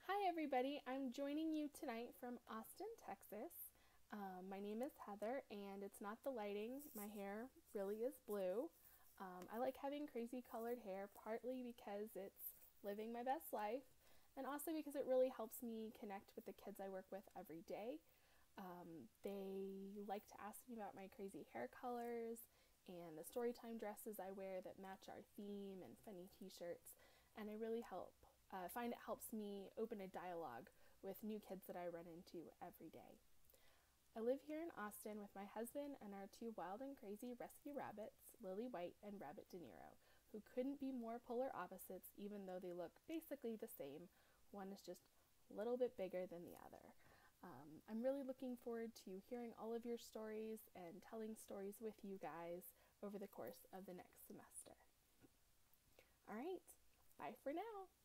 Hi, everybody. I'm joining you tonight from Austin, Texas. My name is Heather, and it's not the lighting. My hair really is blue. I like having crazy colored hair, partly because it's living my best life, and also because it really helps me connect with the kids I work with every day. They like to ask me about my crazy hair colors and the storytime dresses I wear that match our theme and funny t-shirts, and I really find it helps me open a dialogue with new kids that I run into every day. I live here in Austin with my husband and our two wild and crazy rescue rabbits, Lily White and Rabbit De Niro, who couldn't be more polar opposites even though they look basically the same. One is just a little bit bigger than the other. I'm really looking forward to hearing all of your stories and telling stories with you guys over the course of the next semester. All right, bye for now.